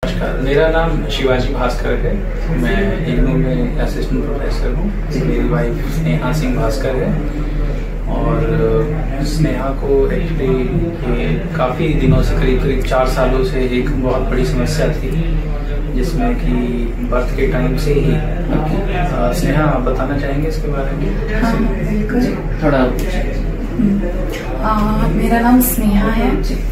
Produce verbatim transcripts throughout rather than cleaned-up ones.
नमस्कार, मेरा नाम शिवाजी भास्कर है। मैं इग्नू में असिस्टेंट प्रोफेसर हूँ। मेरी वाइफ स्नेहा सिंह भास्कर है और स्नेहा को एक्चुअली ये काफ़ी दिनों से, करीब करीब चार सालों से एक बहुत बड़ी समस्या थी, जिसमें कि बर्थ के टाइम से ही। स्नेहा, आप बताना चाहेंगे इसके बारे में? हाँ, बिल्कुल। थोड़ा आ, मेरा नाम स्नेहा है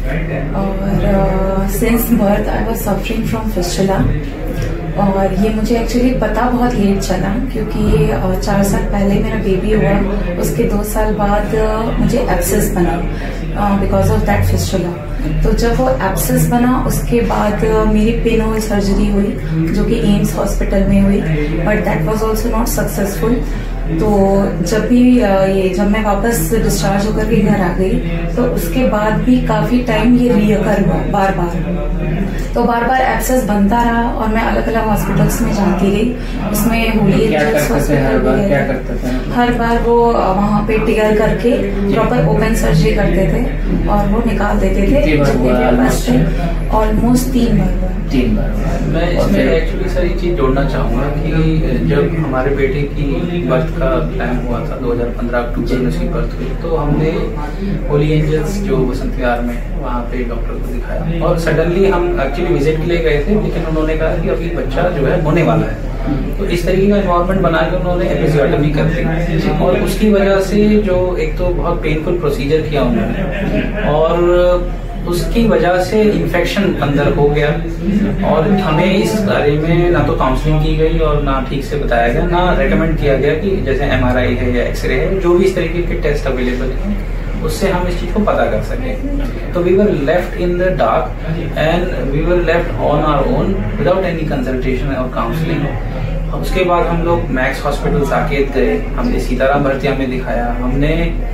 और since birth I was suffering from fistula. और ये मुझे एक्चुअली पता बहुत लेट चला, क्योंकि चार साल पहले मेरा बेबी हुआ, उसके दो साल बाद मुझे एब्सेस बना बिकॉज ऑफ दैट फिस्टुला। तो जब वो एब्सेस बना उसके बाद मेरी पिन होल सर्जरी हुई, जो कि एम्स हॉस्पिटल में हुई, but that was also not successful. तो जब भी ये जब मैं वापस डिस्चार्ज होकर के घर आ गई, तो उसके बाद भी काफी टाइम ये रीअकर हुआ बार बार। तो बार बार एब्सेस बनता रहा और मैं अलग अलग हॉस्पिटल्स में जाती रही। उसमें होली एंजल्स हॉस्पिटल, हर बार वो वहाँ पे टिगर करके प्रॉपर ओपन सर्जरी करते थे और वो निकाल देते थे। ऑलमोस्ट तीन बार हुआ। तीन बार मैं इसमें एक्चुअली सर ये चीज जोड़ना चाहूंगा कि जब हमारे बेटे की बर्थ का प्लान हुआ था दो हज़ार पंद्रह अक्टूबर में उसकी बर्थ हुई, तो हमने होली एंजल्स जो बसंत विहार में वहाँ पे डॉक्टर को दिखाया और सडनली हम एक्चुअली विजिट के लिए गए थे, लेकिन उन्होंने कहा कि अभी बच्चा जो है होने वाला है। तो इस तरीके का एनवायरनमेंट बना के उन्होंने एपिजियोटमी कर दी और उसकी वजह से जो एक तो बहुत पेनफुल प्रोसीजर किया उन्होंने और उसकी वजह से इन्फेक्शन अंदर हो गया और हमें इस बारे में ना तो काउंसलिंग की गई और ना ठीक से बताया गया, ना रेकमेंड किया गया कि जैसे एमआरआई है या एक्सरे है, जो भी इस तरीके के टेस्ट अवेलेबल हैं उससे हम इस चीज को पता कर सकें। तो we were left in the dark and we were left on our own without any consultation और काउंसलिंग। उसके बाद हम लोग मैक्स हॉस्पिटल साकेत गए, हमने सीताराम भरतिया में दिखाया, हमने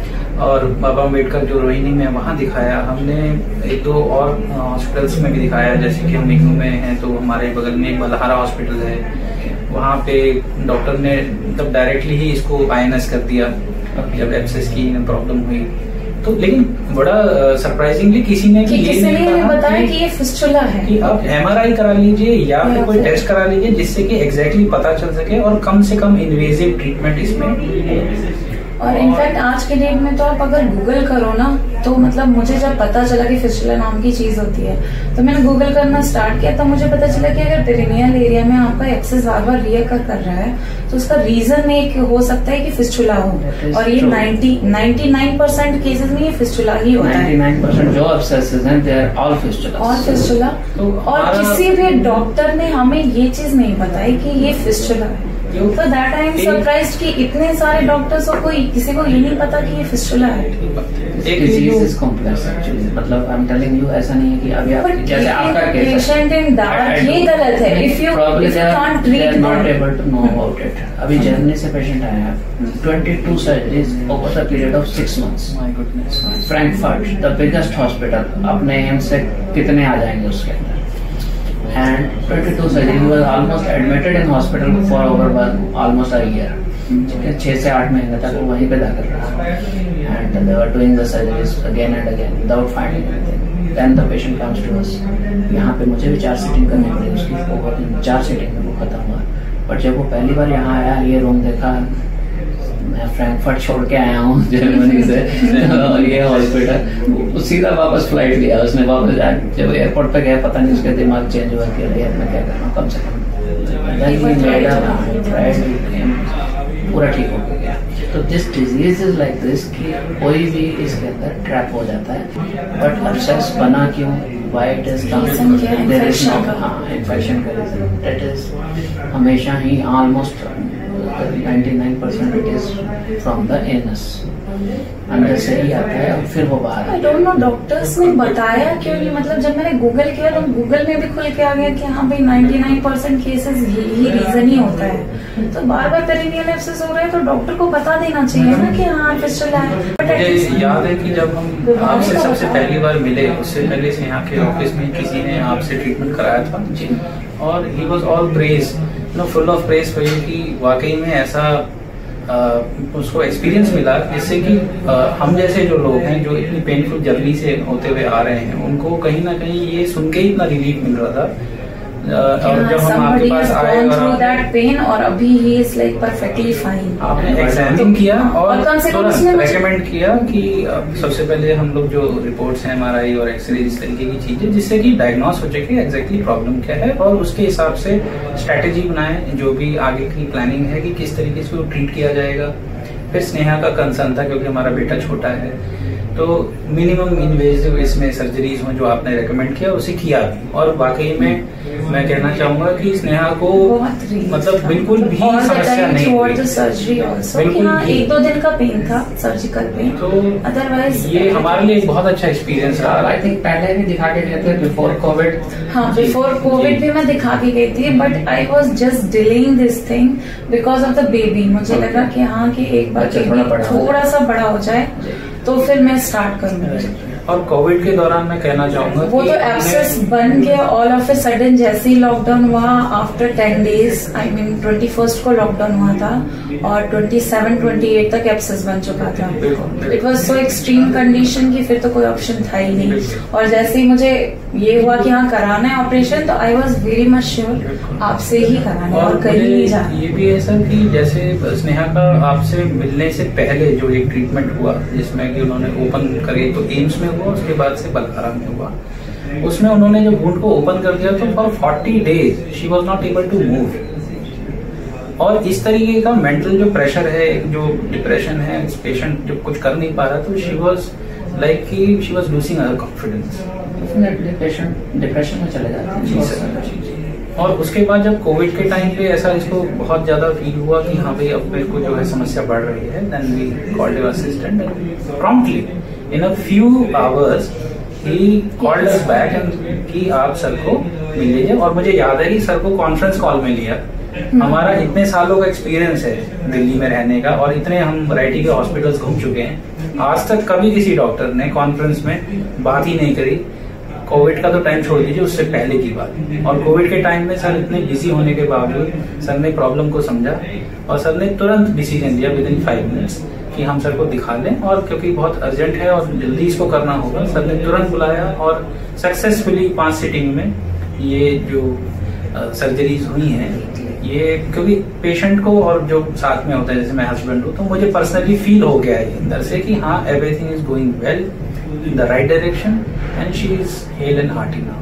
और बाबा अम्बेडकर जो रोहिणी में वहाँ दिखाया, हमने एक दो और हॉस्पिटल्स में भी दिखाया, जैसे कि हम इग्नू में हैं तो हमारे बगल में एक बलहारा हॉस्पिटल है, वहाँ पे डॉक्टर ने मतलब डायरेक्टली ही इसको आईएनएस कर दिया जब एब्सेस की प्रॉब्लम हुई। तो लेकिन बड़ा सरप्राइजिंगली किसी ने कि ये नहीं कहा बताया कि ये फिस्टुला है कि आप एमआरआई करा लीजिए या फिर कोई टेस्ट करा लीजिए जिससे कि एग्जैक्टली पता चल सके और कम से कम इन्वेजिव ट्रीटमेंट इसमें। और इनफैक्ट आज के डेट में तो आप अगर गूगल करो ना, तो मतलब मुझे जब पता चला कि फिस्टुला नाम की चीज होती है, तो मैंने गूगल करना स्टार्ट किया, तो मुझे पता चला कि अगर पेरिनियल एरिया में आपका एक्सेस बार बार रीअकर कर रहा है, तो उसका रीजन एक हो सकता है कि फिस्टुला हो। और ये निन्यानवे परसेंट केसेस में ये फिस्टुला ही होता है। निन्यानवे परसेंट जो एब्सेसेस हैं they are all fistula. All fistula. और किसी भी डॉक्टर ने हमें ये चीज नहीं बताई कि ये फिस्टुला है। तो दैट आई एम सरप्राइज्ड कि इतने सारे डॉक्टर्स को कोई किसी को ये नहीं पता कि ये फिस्टुला है। एक डिजीज इज कॉम्प्लेक्स एक्चुअली, मतलब आई एम टेलिंग यू, ऐसा नहीं है कि अभी आप जैसे आपका केस पेशेंट इन डार्क ये गलत है। If you probably they are can't treat not able to know about it। अभी जर्मनी से पेशेंट आया है, बाईस surgeries over the period of six months. My goodness. Frankfurt the biggest hospital, अपने AIIMS से कितने आ जाएंगे उसके अंदर, and twenty-two surgery he was almost admitted in hospital for over one almost a year। छह से आठ महीने तक वो वहीं पे जाकर रहा and they were doing the surgeries again and again without finding anything। then the patient comes to us। यहाँ पे मुझे भी चार सीटिंग करनी पड़ी उसकी, ओवर चार सीटिंग में वो खत्म हुआ। बट जब वो पहली बार यहाँ आया, ये रूम देखा, मैं फ्रैंकफर्ट छोड़ के आया हूँ जर्मनी से और ये हॉस्पिटल, सीधा वापस फ्लाइट लिया उसने। वापस जब एयरपोर्ट पे गया, पता नहीं उसका दिमाग चेंज हुआ कि यार मैं क्या कर रहा हूँ, कम से कम पूरा ठीक हो गया। तो this disease is like this कि कोई भी इसके अंदर ट्रैप हो जाता है। बट अब्सेस बना क्यों, why it is there is no हाँ इन्फेक्शन का रीजन दैट इज हमेशा ही almost ninety-nine percent it is from the anus, अंदर से ही आता है और फिर वो बाहर। आई डोंट नो डॉक्टर्स ने बताया क्यों नहीं। मतलब जब मैंने गूगल किया तो गूगल में भी खुल के आ गया कि हाँ भाई निन्यानवे परसेंट केसेस यही रीजन ही होता है। तो बार बार पेरिनियल एब्सेस हो रहा है तो डॉक्टर को बता देना चाहिए ना कि हाँ फिस्टुला है। मुझे याद है कि जब हम आपसे सबसे पहली बार मिले, उससे पहले से यहाँ के ऑफिस में किसी ने आपसे ट्रीटमेंट कराया था और he was all praise, no full of praise for you कि वाकई में ऐसा आ, उसको एक्सपीरियंस मिला, जिससे कि आ, हम जैसे जो लोग हैं जो इतनी पेनफुल जर्नी से होते हुए आ रहे हैं, उनको कहीं ना कहीं ये सुन के ही इतना रिलीफ मिल रहा था और जब हम आपके पास आए और दैट पेन और अभी he is like perfectly fine, आपने एग्जामिन किया और कम से कम उसने रेकमेंड किया कि सबसे पहले हम लोग जो रिपोर्ट्स हैं एमआरआई और एक्सरे इस तरीके की चीजें जिससे कि डायग्नोस हो सके एग्जैक्टली प्रॉब्लम क्या है और उसके हिसाब से स्ट्रेटेजी बनाए, जो भी आगे की प्लानिंग है कि किस तरीके से वो ट्रीट किया जाएगा। फिर स्नेहा का कंसर्न था क्योंकि हमारा बेटा छोटा है, तो मिनिमम इन्वेजिव इसमें सर्जरीज में जो आपने रेकमेंड किया उसे किया भी, और वाकई में मैं कहना चाहूंगा कि स्नेहा को मतलब बिल्कुल भी समस्या नहीं हुई। सर्जरी बिल्कुल एक दो दिन का पेन था, सर्जिकल पेन, तो अदरवाइज ये हमारे लिए एक बहुत अच्छा एक्सपीरियंस रहा। आई थिंक पहले भी दिखा के गए थे बिफोर कोविड। हाँ, बिफोर कोविड भी मैं दिखा के गई थी, but I was just delaying this thing because of the baby. मुझे लगा कि हाँ कि एक बार थोड़ा सा बड़ा हो जाए तो फिर मैं स्टार्ट करूंगी। और कोविड के दौरान मैं कहना चाहूंगा वो तो एब्सेस बन गया ऑल ऑफ ए सडन, जैसे ही लॉकडाउन हुआ after ten days, I mean twenty first को लॉकडाउन हुआ था और ट्वेंटी सेवन ट्वेंटी एट तक एब्सेस बन चुका था। It was so extreme condition कि फिर तो कोई ऑप्शन था ही नहीं। और जैसे ही मुझे ये हुआ कि हाँ कराना है ऑपरेशन, तो I was very much sure आपसे ही कराना है और कहीं नहीं जाना। ये भी है सर कि जैसे स्नेहा का आपसे मिलने से पहले जो एक ट्रीटमेंट हुआ जिसमें कि उन्होंने ओपन करे तो एम्स में हुआ, उसके बाद से बलकारा में हुआ, उसमें उन्होंने जब वुंड को ओपन कर दिया तो for forty days she was not able to move. और इस तरीके का मेंटल जो प्रेशर है, जो डिप्रेशन है, इस पेशेंट जब कुछ कर नहीं पा रहा तो शी वाज लाइक कि she was losing her confidence, patient depression में चले जाते हैं। जी सर। और उसके बाद जब कोविड के टाइम पे ऐसा इसको बहुत ज्यादा फील हुआ कि हाँ भाई अब मेरे को जो है समस्या बढ़ रही है, then we called your assistant and promptly in a few hours ही कॉल्ड अस बैक एंड कि आप सर को मिल लीजिए। और मुझे याद है कि सर को कॉन्फ्रेंस कॉल में लिया। हमारा इतने सालों का एक्सपीरियंस है दिल्ली में रहने का और इतने हम वैरायटी के हॉस्पिटल्स घूम चुके हैं, आज तक कभी किसी डॉक्टर ने कॉन्फ्रेंस में बात ही नहीं करी। कोविड का तो टाइम छोड़ दीजिए, उससे पहले की बात। और कोविड के टाइम में सर इतने बिजी होने के बावजूद सर ने प्रॉब्लम को समझा और सर ने तुरंत डिसीजन लिया विद इन फाइव मिनट्स कि हम सर को दिखा लें, और क्योंकि बहुत अर्जेंट है और जल्दी इसको करना होगा, सर ने तुरंत बुलाया और सक्सेसफुली पांच सिटिंग में ये जो सर्जरीज हुई हैं, ये क्योंकि पेशेंट को और जो साथ में होता है जैसे मैं हस्बैंड हूँ, तो मुझे पर्सनली फील हो गया है अंदर से कि हाँ everything is going well in the right direction and she is hale and hearty now.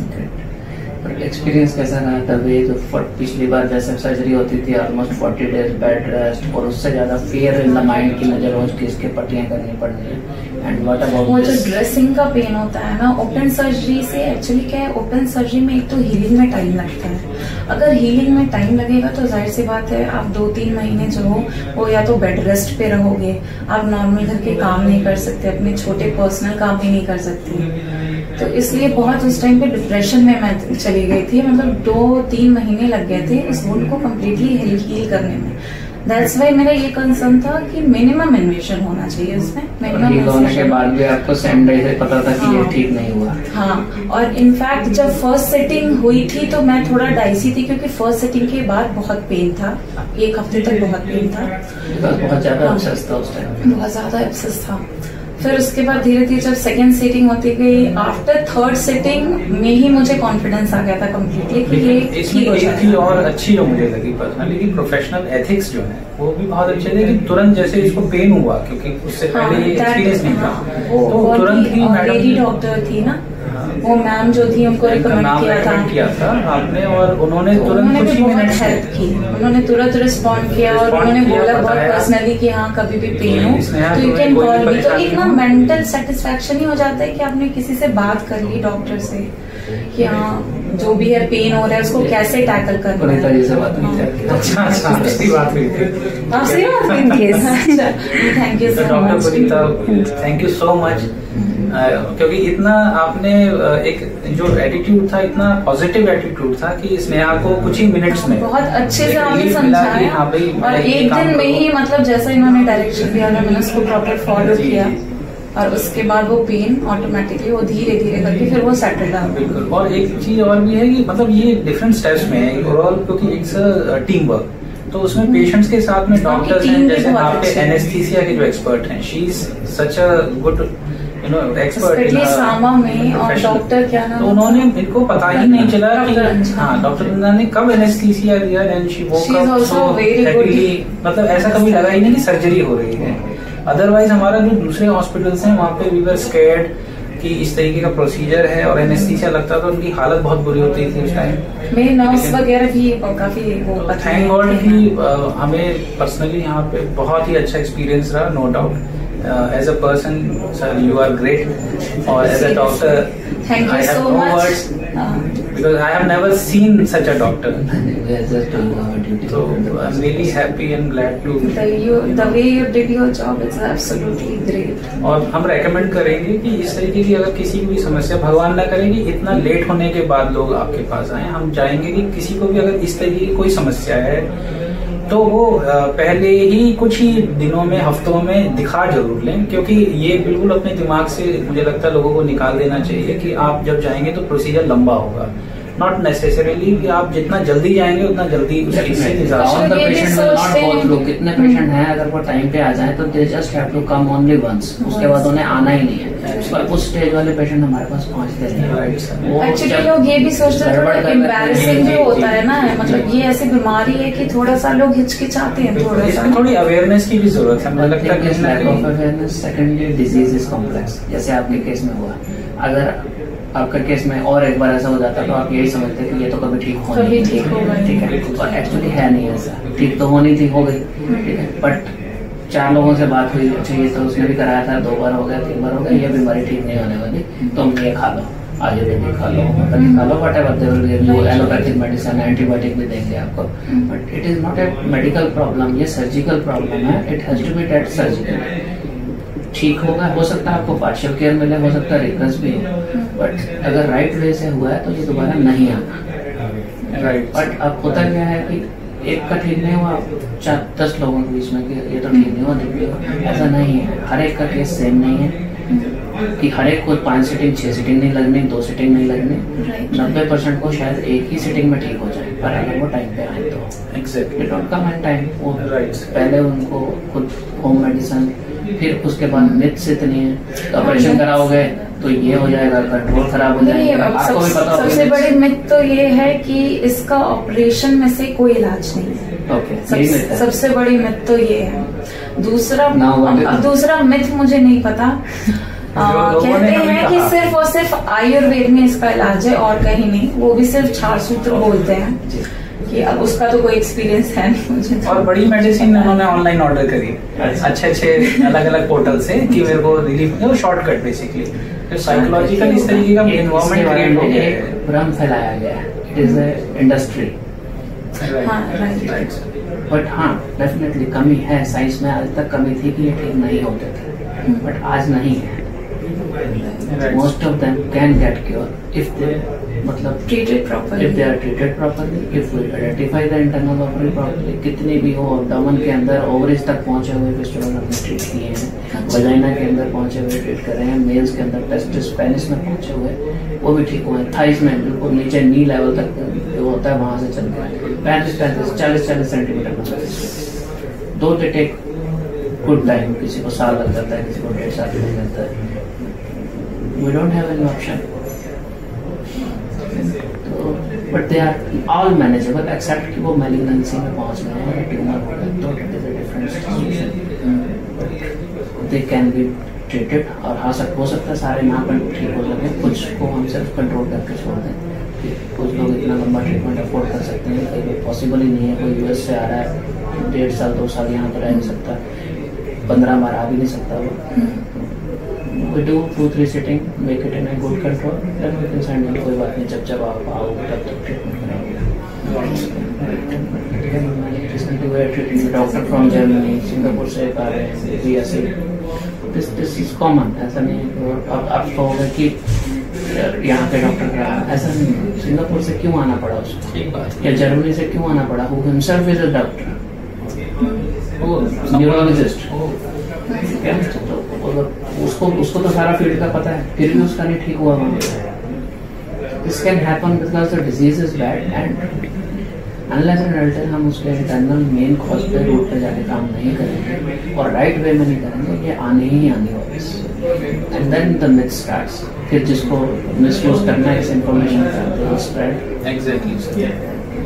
Experience कैसा रहा तभी जो पिछली बार जैसे सर्जरी होती थी almost forty days bed rest और उससे ज्यादा फियर इन द माइंड की नजर रोज की इसके पट्टियां करनी पड़ रही है। एंड व्हाट अबाउट वो जो ड्रेसिंग का पेन होता है ना ओपन सर्जरी से, एक्चुअली क्या है ओपन सर्जरी में एक तो हीलिंग में टाइम लगता है। अगर हीलिंग में टाइम लगेगा तो जाहिर सी बात है आप दो तीन महीने जो हो वो या तो बेड रेस्ट पे रहोगे, आप नॉर्मल घर के काम नहीं कर सकते, अपने छोटे पर्सनल काम भी नहीं कर सकते। तो इसलिए बहुत उस टाइम पे डिप्रेशन में मैं चली गई थी, मतलब दो तीन महीने लग गए थे इस वुंड को कम्प्लीटली हील करने में। दैट्स वाई मेरा ये कंसर्न था कि मिनिमम इन्वेशन होना चाहिए उसमें। मिनिमम होने के बाद भी आपको सेम डे से पता था कि हाँ, ये ठीक नहीं हुआ। हाँ, और इनफैक्ट जब फर्स्ट सेटिंग हुई थी तो मैं थोड़ा डाइसी थी क्योंकि फर्स्ट सेटिंग के बाद बहुत पेन था, एक हफ्ते तक बहुत पेन था, बहुत ज्यादा एब्सेस था उस टाइम, बहुत ज्यादा एब्सेस था। फिर उसके बाद धीरे धीरे जब सेकंड सेटिंग होती गई, आफ्टर थर्ड सेटिंग में ही मुझे कॉन्फिडेंस आ गया था कम्प्लीटली कि ये इसमें एक चीज और अच्छी जो मुझे लगी पर्सनली कि प्रोफेशनल एथिक्स जो है वो भी बहुत अच्छे थे कि तुरंत जैसे इसको पेन हुआ क्योंकि उससे पहले ये एक्सपीरियंस नहीं था, तो तुरंत ही लेडी डॉक्टर थी ना वो मैम जो थी उनको रिकमेंड किया था किया था आपने, और उन्होंने तुरंत कुछ ही मिनट हेल्प की, उन्होंने तुरंत रिस्पॉन्ड किया और उन्होंने बोला बहुत पर्सनली कि हाँ कभी भी पेन हो तो यू कैन कॉल मी। तो एक ना मेंटल सेटिस्फेक्शन ही हो जाता है कि आपने किसी से बात कर ली डॉक्टर से कि हाँ जो भी है पेन हो रहा है उसको कैसे टैकल करना है। अच्छा अच्छा आपसी बात हुई थी, आपसी बात हुई थी। Thank you so much, thank you so much, क्योंकि इतना आपने एक जो एटीट्यूड था, इतना पॉजिटिव एटीट्यूड था कि स्नेहा को कुछ ही मिनट्स में बहुत अच्छे से हमें समझाया और एक दिन में ही मतलब जैसा इन्होंने डायरेक्शन दिया मैंने उसको प्रॉपर फॉलो किया और उसके बाद वो पेन ऑटोमेटिकली वो धीरे धीरे करके फिर वो सेटल डाउन। बिल्कुल। और एक चीज और भी है कि मतलब ये डिफरेंट स्टेप्स में है ओवरऑल, क्योंकि इट्स टीम वर्क, तो उसमें पेशेंट्स के साथ में डॉक्टर्स हैं, जैसे आपके एनेस्थीसिया के जो एक्सपर्ट हैं, she is such a good you know expert trauma में, और डॉक्टर क्या नाम, तो उन्होंने इनको पता ही नहीं चला कि हाँ डॉक्टर रंजना ने कब एनेस्थीसिया दिया and she woke up so happily, मतलब ऐसा कभी लगा ही नहीं कि सर्जरी हो रही है। अदरवाइज हमारा जो दूसरे हॉस्पिटल्स हैं वहाँ पे वी वर स्कैर्ड कि इस तरीके का प्रोसीजर है और एनेस्थीसिया लगता तो उनकी हालत बहुत बुरी होती थी उस टाइम। मेरे नर्स वगैरह भी काफी वो थैंक गॉड कि हमें पर्सनली यहाँ पे बहुत ही अच्छा एक्सपीरियंस रहा, no doubt. As a person sir you are great, और as a doctor Thank you I have so no much. words because I have never seen such a doctor. We are just doing our duty. So I'm really happy and glad to. The, you, the way you did your job is absolutely great. और हम recommend करेंगे कि इस तरीके की अगर किसी को भी समस्या, भगवान ना करे कि इतना लेट होने के बाद लोग आपके पास आए, हम चाहेंगे कि किसी को भी अगर इस तरीके की कोई समस्या है तो वो पहले ही कुछ ही दिनों में, हफ्तों में दिखा जरूर लें, क्योंकि ये बिल्कुल अपने दिमाग से मुझे लगता है लोगों को निकाल देना चाहिए कि आप जब जाएंगे तो प्रोसीजर लंबा होगा। नॉट नेसेसरीली कि आप जितना जल्दी जाएंगे उतना जल्दी उस चीज से निजात। कितने पेशेंट हैं अगर वो टाइम पे आ जाए तो they just have to come only once, उसके बाद उन्हें आना ही नहीं है। पर उस स्टेज वाले पेशेंट हमारे पास पहुंचते नहीं। एक्चुअली लोग ये भी सोचते हैं थोड़ा एम्बैरेसिंग भी होता है ना, मतलब ये ऐसी बीमारी है कि थोड़ा सा लोग हिचकिचाते हैं, थोड़ा सा थोड़ी अवेयरनेस की भी जरूरत है। मुझे लगता है lack of awareness. Secondly disease is complex, जैसे आपके केस में हुआ। अगर आपका केस में और एक बार ऐसा हो जाता तो आप यही समझते कि ये तो कभी ठीक हो कभी ठीक होगा, ठीक है, और एक्चुअली है नहीं ऐसा। ठीक तो होनी थी, हो गई, ठीक है, बट चार लोगों से बात हुई, अच्छा ये तो उसने भी कराया था, दो बार हो गया, तीन बार हो गया, ये बीमारी ठीक नहीं होने वाली, तुम ये खा लो, आयुर्वेदिक खा लो, होम्योपैथिक खा लो, whatever, allopathic medicine, antibiotic भी देंगे आपको, but it is not a medical problem, ये सर्जिकल प्रॉब्लम है। इट हैज टू बी डेट सर्जिकल। ठीक होगा, हो सकता है आपको पार्शियल केयर मिले, हो सकता है रिकस भी हो, बट अगर राइट वे से हुआ है तो ये दोबारा नहीं आना। राइट। बट अब होता क्या है कि एक का ठीक नहीं हुआ, चार दस लोगों के बीच में कि ये तो ठीक नहीं हुआ, ठीक नहीं हुआ, ऐसा नहीं है। हर एक का केस सेम नहीं है कि हर एक को पांच सीटिंग, छह सीटिंग नहीं लगनी, दो सीटिंग नहीं लगनी। नब्बे परसेंट को शायद एक ही सीटिंग में ठीक हो जाए, पर अगर वो टाइम पे आए तो exactly don't come at time. वो पहले उनको खुद होम मेडिसिन, फिर उसके बाद मिथ्स इतनी है, ऑपरेशन कराओगे तो ये हो जाएगा, कंट्रोल खराब हो जाएगा। आपको भी पता होगा सबसे बड़ी मिथ तो ये है कि इसका ऑपरेशन में से कोई इलाज नहीं है। ओके, सब, सबसे बड़ी मिथ तो ये है। दूसरा अब दूसरा मिथ मुझे नहीं पता, आ, कहते हैं कि सिर्फ और सिर्फ आयुर्वेद में इसका इलाज है और कहीं नहीं, वो भी सिर्फ छार सूत्र बोलते हैं कि अब उसका तो कोई एक्सपीरियंस है नहीं मुझे। और बड़ी मेडिसिन उन्होंने ऑनलाइन ऑर्डर करी अच्छे अच्छे अलग अलग पोर्टल से कि मेरे को रिलीफ, वो शॉर्टकट बेसिकली। तो साइकोलॉजिकल इस तरीके का एनवायरनमेंट क्रिएट हो गया है, भ्रम फैलाया गया है। It is a industry, but हाँ डेफिनेटली कमी है। साइंस में आज तक कमी थी कि ये ठीक नहीं होते थे, बट आज नहीं है। Most of them can get cure if they मतलब treated properly, if they are treated properly, if we identify the internal opening properly। कितने भी हो, abdomen के अंदर ओवरीज तक पहुंचे हुए फिस्टुला हमने ट्रीट किए हैं, वजाइना के अंदर पहुंचे हुए ट्रीट कर रहे हैं, मेल्स के अंदर टेस्टिस पेनिस में पहुंचे हुए वो भी ठीक हुए, थाइस में बिल्कुल नीचे नी लेवल तक जो होता है वहां से चल के पैंतीस पैंतीस चालीस चालीस सेंटीमीटर दो दे टेक गुड टाइम। किसी को साल लग जाता है, किसी को डेढ़ साल लग जाता है। We don't have any option, but they are all manageable except कि वो मैलिग्नेंसी में पहुंच गए हैं, ट्यूमर हो गए तो it is a different situation. They can be treated, और हाँ सब हो सकता है सारे ना पर ठीक हो सके, कुछ को हम सिर्फ कंट्रोल करके छोड़ दें। कुछ लोग इतना लंबा ट्रीटमेंट अफोर्ड कर सकते हैं, कई लोग पॉसिबल ही नहीं है। कोई यूएस से आ रहा है, डेढ़ साल दो साल यहाँ पर रह नहीं सकता, पंद्रह बार आ भी नहीं सकता वो। We do two three sitting, make it in a good control, then we can send them। कोई बात नहीं, जब जब आप आओगे तब तक ट्रीटमेंट कराओगे। Recently we are treating the doctor from Germany, Singapore से आ रहे हैं, भी ऐसे। This this is common, ऐसा नहीं। अब आप कहोगे कि यहाँ के डॉक्टर का ऐसा नहीं, सिंगापुर से क्यों आना पड़ा उसको, या जर्मनी से क्यों आना पड़ा? Who himself is a doctor, neurologist, उसको उसको तो सारा फील्ड का पता है, फिर भी उसका नहीं ठीक हुआ। This can happen because the disease is bad and unless and until हम उसके इंटरनल मेन कॉज पे रूट पे जाके काम नहीं करेंगे और राइट वे में नहीं करेंगे, ये आने ही आने वाली and then the myth starts, फिर जिसको मिसयूज करना है इस इंफॉर्मेशन का स्प्रेड। Exactly sir.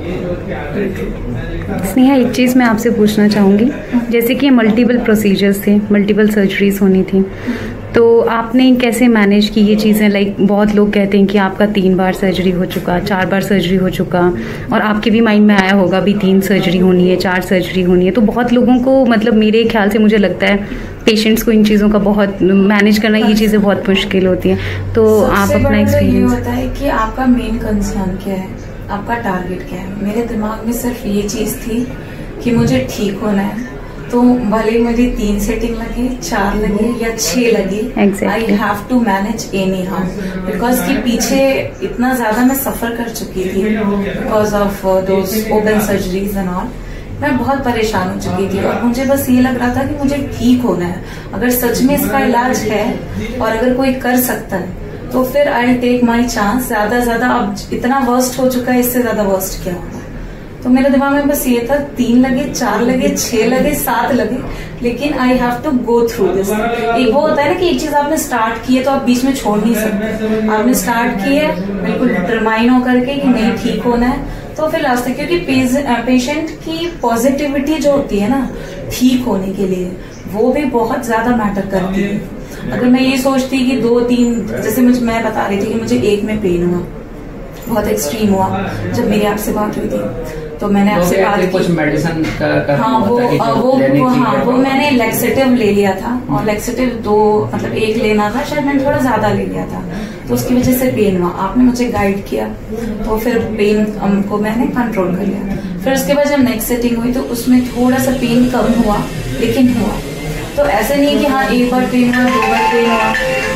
स्नेहा, एक चीज़ मैं आपसे पूछना चाहूँगी, जैसे कि मल्टीपल प्रोसीजर्स थे, मल्टीपल सर्जरीज होनी थी, तो आपने कैसे मैनेज की ये चीज़ें? लाइक बहुत लोग कहते हैं कि आपका तीन बार सर्जरी हो चुका, चार बार सर्जरी हो चुका, और आपके भी माइंड में आया होगा भी तीन सर्जरी होनी है, चार सर्जरी होनी है, तो बहुत लोगों को, मतलब मेरे ख्याल से मुझे लगता है पेशेंट्स को इन चीज़ों का बहुत मैनेज करना, ये चीज़ें बहुत मुश्किल होती हैं। तो आप अपना एक्सपीरियंस। ये होता है कि आपका मेन कंसर्न क्या है, आपका टारगेट क्या है। मेरे दिमाग में सिर्फ ये चीज थी कि मुझे ठीक होना है, तो भले मेरी तीन सेटिंग लगे, चार लगे या छह लगे, I have to manage anyhow, because कि पीछे इतना ज्यादा मैं सफर कर चुकी थी because of those open surgeries and all. मैं बहुत परेशान हो चुकी थी और मुझे बस ये लग रहा था कि मुझे ठीक होना है। अगर सच में इसका इलाज है और अगर कोई कर सकता है तो फिर आई टेक माई चांस। ज्यादा ज्यादा अब इतना वर्स्ट हो चुका है, इससे ज्यादा वर्स्ट क्या होगा। तो मेरे दिमाग में बस ये था, तीन लगे, चार लगे, छह लगे, सात लगे, लेकिन I have to go through this. एक वो होता है ना कि एक चीज आपने स्टार्ट की है तो आप बीच में छोड़ नहीं सकते। आपने स्टार्ट की है बिल्कुल डिटरमाइन होकर के कि नहीं ठीक होना है, तो फिर लास्ट तक, क्योंकि पेशेंट की पॉजिटिविटी जो होती है ना ठीक होने के लिए, वो भी बहुत ज्यादा मैटर करती है। अगर मैं ये सोचती कि दो तीन, जैसे मुझे मैं बता रही थी कि मुझे एक में पेन हुआ, बहुत एक्सट्रीम हुआ जब मेरी आपसे बात हुई थी, तो मैंने आपसे बात की कुछ मेडिसिन का, का हाँ वो वो वो हाँ वो मैंने लेक्सेटिव ले लिया था, और लेक्सेटिव दो मतलब एक लेना था शायद, मैंने थोड़ा ज्यादा ले लिया था, तो उसकी वजह से पेन हुआ। आपने मुझे गाइड किया तो फिर पेन को मैंने कंट्रोल कर लिया। फिर उसके बाद जब नेक्स्ट सेटिंग हुई तो उसमें थोड़ा सा पेन कम हुआ, लेकिन हुआ। तो ऐसे नहीं कि हाँ एक बार पेन हुआ, दो बार पेन हुआ,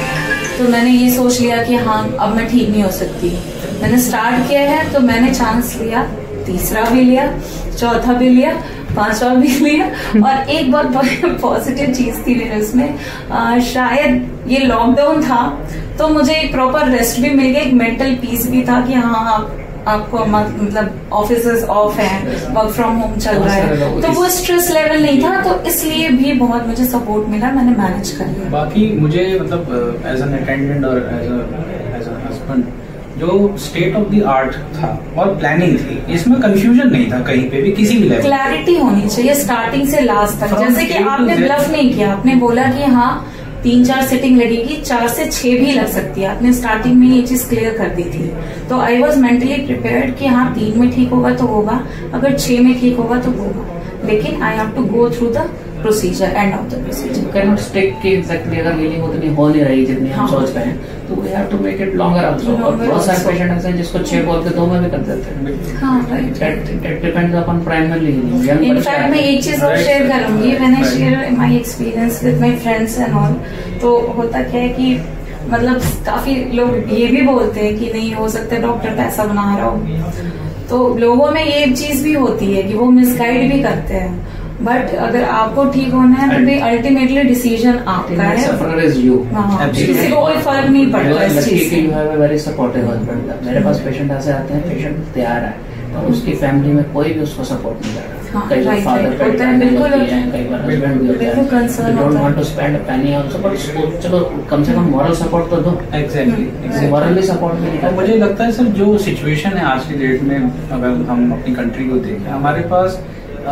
तो मैंने ये सोच लिया कि हाँ अब मैं ठीक नहीं हो सकती। मैंने स्टार्ट किया है तो मैंने चांस लिया, तीसरा भी लिया, चौथा भी लिया, पांचवा भी लिया। और एक बहुत पॉजिटिव चीज थी मेरे उसमें, आ, शायद ये लॉकडाउन था तो मुझे एक प्रॉपर रेस्ट भी मिल गया, एक मेंटल पीस भी था कि हाँ आप आपको मतलब ऑफिस ऑफ है, वर्क फ्रॉम होम चल रहा है, तो वो स्ट्रेस लेवल नहीं था, तो इसलिए भी बहुत मुझे सपोर्ट मिला, मैंने मैनेज कर लिया। बाकी मुझे मतलब एज एन अटेंडेंट और एज एज अ हस्बैंड जो स्टेट ऑफ द आर्ट था और प्लानिंग थी, इसमें कंफ्यूजन नहीं था कहीं पे भी, किसी भी लेवल। क्लैरिटी होनी चाहिए स्टार्टिंग से लास्ट तक। जैसे कि आपने ब्लफ नहीं किया, आपने बोला कि हाँ तीन चार सेटिंग लगेगी, चार से छह भी लग सकती है, आपने स्टार्टिंग में ये चीज क्लियर कर दी थी। तो आई वॉज मेंटली प्रिपेयर्ड कि हाँ तीन में ठीक होगा तो होगा, अगर छह में ठीक होगा तो होगा, लेकिन I have to go through the procedure, end of the procedure. Can not stick की एग्जैक्टली अगर हीलिंग उतनी हो नहीं रही जितनी हम सोच रहे हैं, तो we have to make it longer also. और बहुत सारे पेशेंट ऐसे हैं जिसको छह बोल के दो में भी कर देते हैं। हाँ right, it depends upon primary healing. In fact मैं एक चीज और शेयर करूंगी, मैंने share my experience with my friends and all. तो होता क्या है कि मतलब काफी लोग ये भी बोलते हैं कि नहीं हो सकता डॉक्टर पैसा बना रहा हो, तो लोगों में ये चीज भी होती है कि वो मिसगाइड भी करते हैं। बट अगर आपको ठीक होना है तो भी अल्टीमेटली डिसीजन आपका है, सफरर इज यू। हाँ, किसी को कोई फर्क नहीं पड़ता इस चीज से। You have a very supportive husband. मेरे पास पेशेंट ऐसे आते हैं, पेशेंट तैयार है और उसकी फैमिली में कोई भी उसको सपोर्ट नहीं कर रहा। कई बार फादर पे डिपेंड होती है, कई बार हस्बैंड भी होता है, don't want to spend a penny also, but चलो कम से कम मॉरल सपोर्ट तो दो। एग्जैक्टली, मॉरली सपोर्ट में नहीं। मुझे लगता है सर जो सिचुएशन है आज की डेट में, अगर हम अपनी कंट्री को देखें, हमारे पास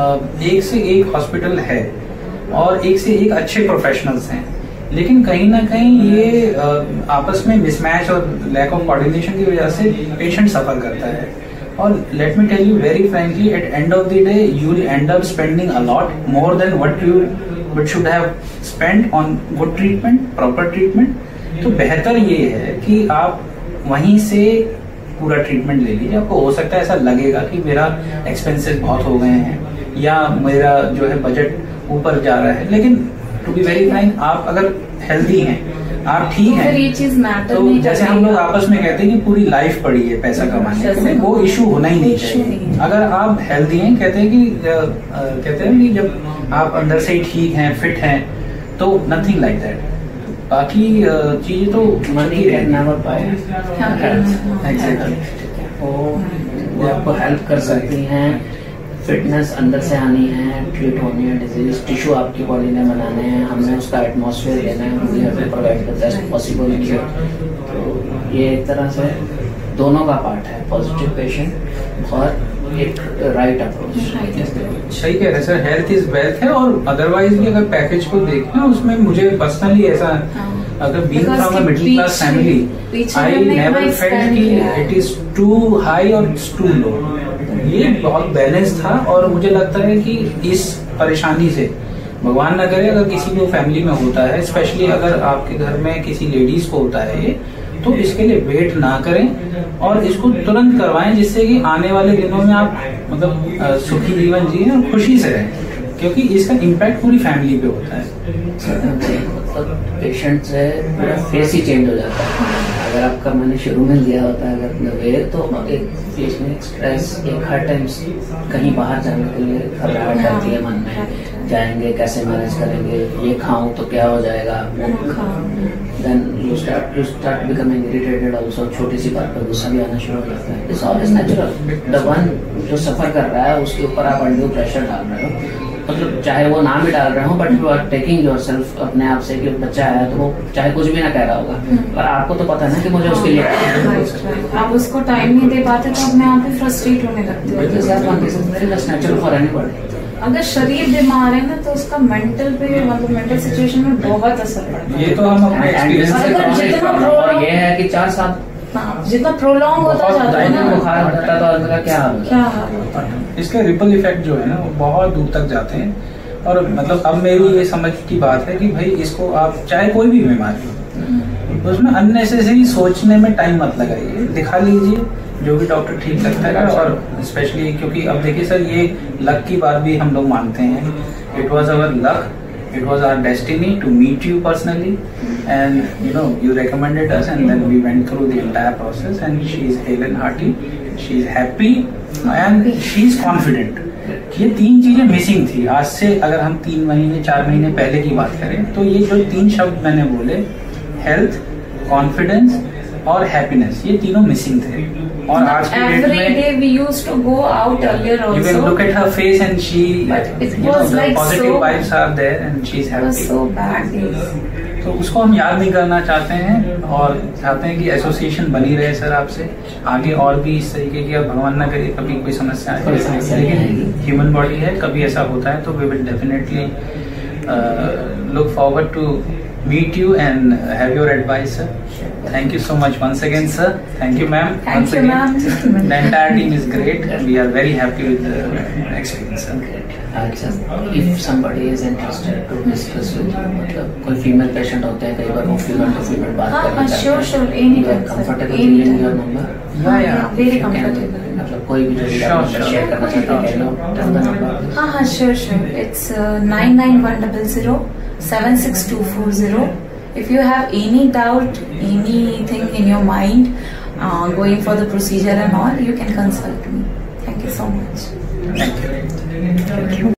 एक से एक हॉस्पिटल है और एक से एक अच्छे प्रोफेशनल्स हैं, लेकिन कहीं ना कहीं ये आपस में मिसमैच और लैक ऑफ कोऑर्डिनेशन की वजह से पेशेंट सफर करता है। और let me tell you very frankly, at end of the day you will end up spending a lot more than what you what should have spent on good treatment, proper treatment. तो बेहतर ये है कि आप वहीं से पूरा treatment ले लीजिए। आपको हो सकता है ऐसा लगेगा कि मेरा एक्सपेंसेस बहुत हो गए हैं या मेरा जो है बजट ऊपर जा रहा है, लेकिन टू बी वेरी फ्रैंक, आप अगर हेल्दी हैं, आप ठीक हैं, ये चीज मैटर तो नहीं जैसे हम लोग आपस में कहते हैं कि पूरी लाइफ पड़ी है पैसा कमाने के लिए, वो इशू होना ही नहीं चाहिए। अगर आप हेल्दी हैं, कहते हैं कि कहते हैं कि जब आप अंदर से ही ठीक हैं, फिट हैं, तो नथिंग लाइक दैट। बाकी चीजें तो money can never buy exactly, वो आपको हेल्प कर सकती हैं फिटनेस अंदर से आनी है, ट्रीट होनी है डिजीज, टिश्यू आपकी बॉडी ने बनाने हैं, हमने उसका एटमॉस्फेयर देना है, we have to provide the best possible care. तो ये एक तरह से दोनों का पार्ट है, पॉजिटिव पेशेंट और एक राइट अप्रोच। सही कह रहे हैं सर, हेल्थ इज वेल्थ है। और अदरवाइज भी अगर पैकेज को देखें उसमें मुझे पर्सनली ऐसा, अगर being from a middle class family, I never felt कि इट इज टू हाई और टू लो। ये बहुत बैलेंस था और मुझे लगता है कि इस परेशानी से भगवान न करे अगर किसी को फैमिली में होता है, स्पेशली अगर आपके घर में किसी लेडीज को होता है ये, तो इसके लिए वेट ना करें और इसको तुरंत करवाएं, जिससे कि आने वाले दिनों में आप मतलब सुखी जीवन जिए और खुशी से रहें, क्योंकि इसका इम्पैक्ट पूरी फैमिली पे होता है। मतलब पेशेंट से पूरा फेस ही चेंज हो जाता है। अगर आपका मैंने शुरू में लिया होता है अगर वे, तो एक फेस में स्ट्रेस, एक हर टाइम कहीं बाहर जाने के लिए घबराहट रहती है मन में, जाएंगे कैसे मैनेज करेंगे, ये खाऊं तो क्या हो जाएगा, then you start you start becoming irritated also, छोटी सी बात पर गुस्सा भी आना शुरू हो जाता है। It's always natural. The one जो सफर कर रहा है उसके ऊपर आप अनड्यू प्रेशर डाल रहे हो, मतलब चाहे वो नाम भी डाल रहे हो, but you are taking yourself अपने आप से कि बच्चा है तो वो चाहे कुछ भी ना कह रहा होगा, पर आपको तो पता है ना कि मुझे उसके लिए आप उसको टाइम नहीं दे पाते तो अपने आप ही फ्रस्ट्रेट होने लगते हो। Natural for anybody. अगर शरीर बीमार है ना तो उसका मेंटल पे, मतलब मेंटल सिचुएशन में बहुत असर पड़ता है। ये तो हम अपने एक्सपीरियंस से अगर जितना और ये है कि चार साल जितना प्रोलॉन्ग होता जाता है ना, बुखार हो जाता है तो आदमी का क्या हाल होता है, क्या हाल होता है। इसके रिपल इफेक्ट जो है ना वो बहुत दूर तक जाते हैं। और मतलब अब मेरी ये समझ की बात है कि भाई इसको आप चाहे कोई भी बीमारी हो, उसमें अननेसेसरी सोचने में टाइम मत लगाइए, दिखा लीजिए जो भी डॉक्टर ठीक लगता है। और स्पेशली क्योंकि अब देखिए सर, ये लक की बात भी हम लोग मानते हैं, it was our luck, it was our destiny to meet you personally, and you know you recommended us, and then we went through the entire process, and she is hale and hearty, she is happy and she is confident. ये तीन चीजें missing थी। आज से अगर हम तीन महीने चार महीने पहले की बात करें तो ये जो तीन शब्द मैंने बोले, हेल्थ, कॉन्फिडेंस और हैप्पीनेस, ये तीनों मिसिंग थे। और आज की डेट में every day we used to go out earlier also. You can look at her face and she, But it you know, was the like positive so- vibes are there and she's It was happy. so bad days. तो उसको हम याद नहीं करना चाहते हैं और चाहते हैं कि एसोसिएशन बनी रहे सर आपसे आगे, और भी इस तरीके की, अब भगवान न करे कभी कोई समस्या कोई समस्या नहीं आए, आएगी। ह्यूमन बॉडी है, कभी ऐसा होता है तो we will definitely look forward to meet you and have your advice, sir. Thank you so much once again, sir. Thank you, ma'am. Thank once you, again. ma'am. The entire team is great. We are very happy with the experience, sir. Uh, just if somebody is interested to discuss with you, मतलब कोई female patient होते हैं, कई बार वो female to female बात हाँ, करना हाँ, चाहते sure, हैं, sure, anytime, you are sir, comfortable anytime. giving your number? Yeah, yeah. Very comfortable. मतलब कोई भी जो भी Sure, आप sure. शेयर करना चाहते हैं, can you tell the number? हाँ हाँ sure sure. It's nine nine one zero zero seven six two four zero. If you have any doubt, anything in your mind, uh, going for the procedure and all, you can consult me. Thank you so much. Thank you. Thank you.